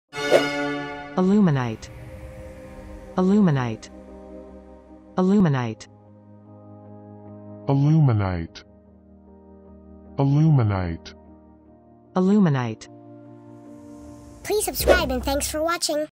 Aluminite. Aluminite. Aluminite. Aluminite. Aluminite. Aluminite. Please subscribe and thanks for watching.